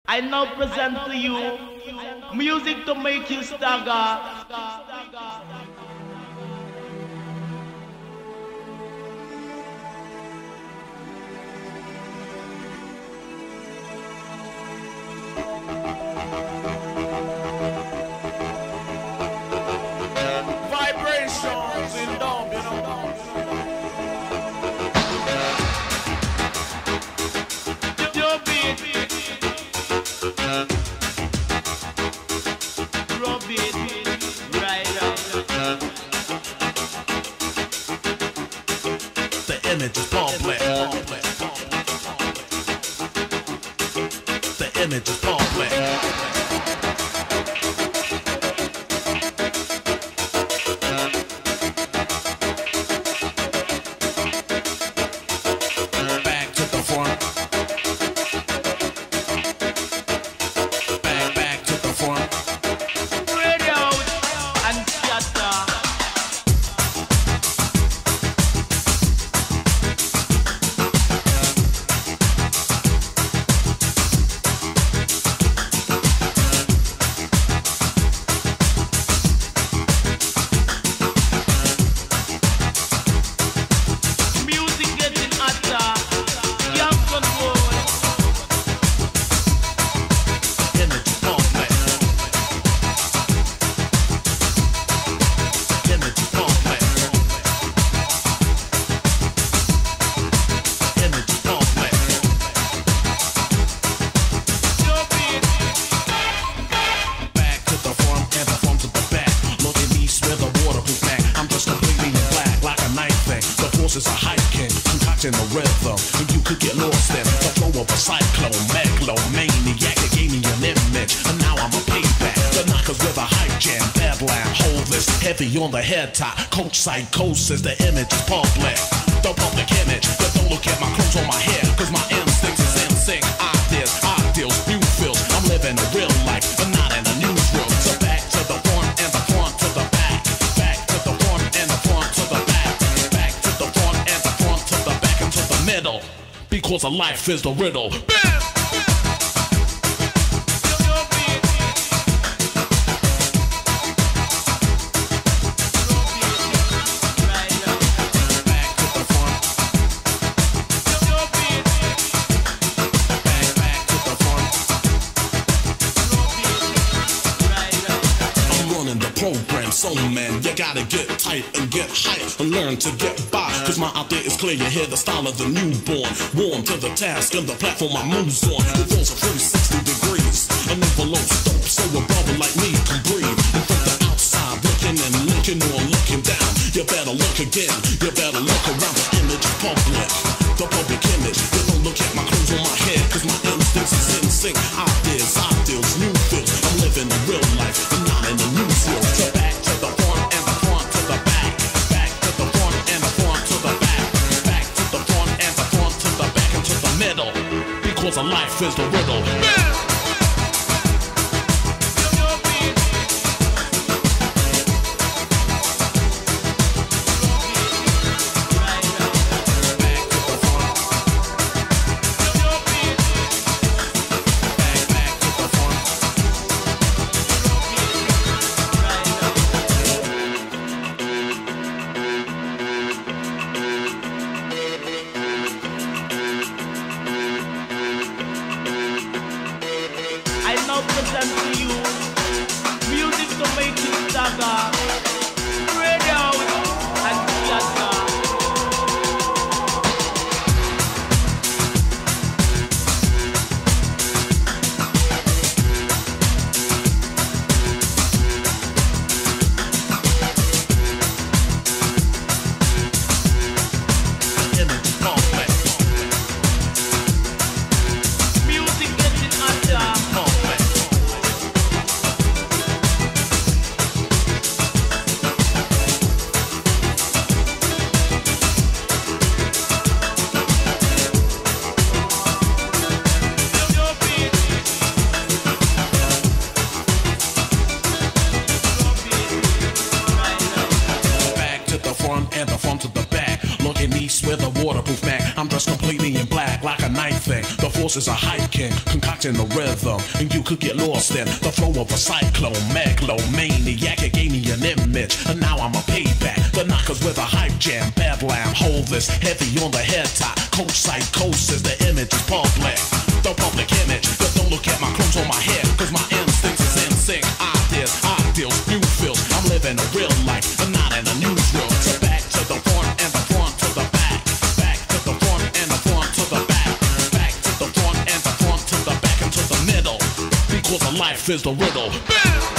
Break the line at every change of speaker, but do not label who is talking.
I now present to you music to make you stagger.
Vibrations in dome, you know.
Your beat, rub it, right up.
The image is complex. The image is complex.
In the rhythm, and you could get lost in the flow of a cyclone, megalomaniac. It gave me an image, and now I'm a payback. The knockers with a hype jam, bedlam, hold this heavy on the head top. Coach psychosis, the image is public. The public image, but don't look at my clothes on my head, cause my instincts is in sync. Ideals, new feels. I'm living a real life, but not in a newsroom. So back to the front and the front to the back. Back to the front and the front to the back. Back to the front and the front to the back and to the middle. Because a life is the riddle. Bam! Program, so man, you gotta get tight and get hype and learn to get by. Cause my idea is clear, you hear the style of the newborn. Warm to the task and the platform I moves on. Revolves a 360 degrees. An envelope stoked so a brother like me can breathe. And from the outside, looking and looking or looking down, you better look again, you better look around. The image is public, the public image. You don't look at my clothes on my head, cause my instincts is in sync. Ideals, new feels. I'm living a real life and not in a newsreel. So back to the front and the front to the back. Back to the front and the front to the back. Back to the front and the front to the back and to the middle. Because a life is the riddle.
Present to you music to make you stagger, spread out and scatter. Music getting under.
horses are hiking, concocting the rhythm, and you could get lost in the flow of a cyclone, megalomaniac. It gave me an image, and now I'm a payback. The knockers with a hype jam, bad lamb, hold this heavy on the head top. Coach psychosis, the image is public. The public image, but don't look at my clothes on my head, cause my instincts is in sync. Ideals, new feels. I'm living a real life, and not in a newsreel. So back to the front and the front to the back. Back to the front and the front to the back. Back to the front and the front to the back and to the middle. Because of life is the riddle.